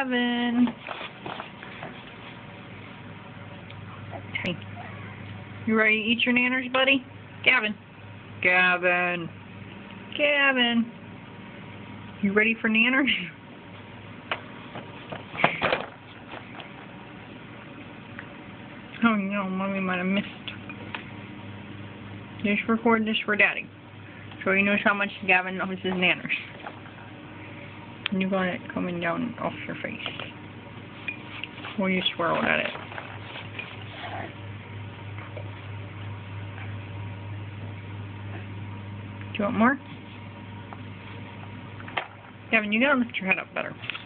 Gavin. Hey. You ready to eat your nanners, buddy? Gavin. Gavin. Gavin. You ready for nanners? Oh no, Mommy might have missed. Just record this for Daddy, so he knows how much Gavin loves his nanners. And you got it coming down off your face. Or you swirled at it. Do you want more? Gavin, you gotta lift your head up better.